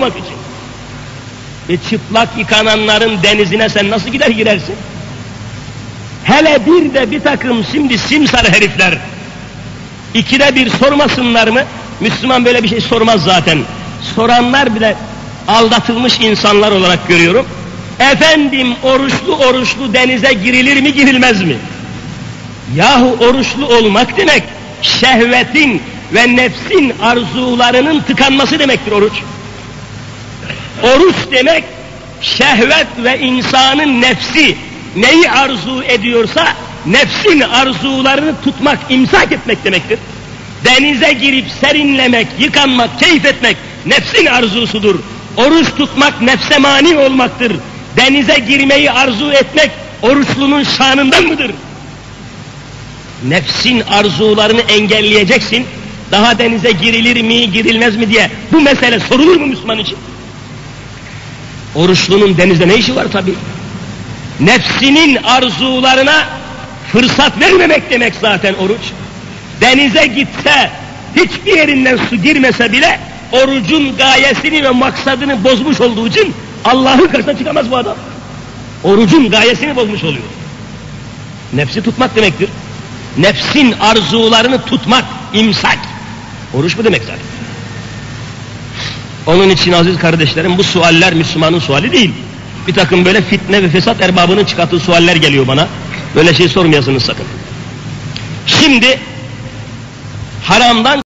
için. Çıplak yıkananların denizine sen nasıl gider girersin? Hele bir de bir takım şimdi simsar herifler, ikide bir sormasınlar mı? Müslüman böyle bir şey sormaz zaten. Soranlar bile aldatılmış insanlar olarak görüyorum. Efendim oruçlu denize girilir mi girilmez mi? Yahu oruçlu olmak demek şehvetin ve nefsin arzularının tıkanması demektir oruç. Oruç demek şehvet ve insanın nefsi neyi arzu ediyorsa nefsin arzularını tutmak, imsak etmek demektir. Denize girip serinlemek, yıkanmak, keyif etmek nefsin arzusudur. Oruç tutmak nefse mani olmaktır. Denize girmeyi arzu etmek oruçlunun şanından mıdır? Nefsin arzularını engelleyeceksin. Daha denize girilir mi, girilmez mi diye bu mesele sorulur mu Müslüman için? Oruçlunun denizde ne işi var tabii? Nefsinin arzularına fırsat vermemek demek zaten oruç. Denize gitse, hiçbir yerinden su girmese bile orucun gayesini ve maksadını bozmuş olduğu için Allah'ın karşısına çıkamaz bu adam. Orucun gayesini bozmuş oluyor. Nefsi tutmak demektir. Nefsin arzularını tutmak, imsak. Oruç bu demek zaten. Onun için aziz kardeşlerim bu sualler Müslümanın suali değil. Bir takım böyle fitne ve fesat erbabının çıkarttığı sualler geliyor bana. Böyle şey sormayasınız sakın. Şimdi haramdan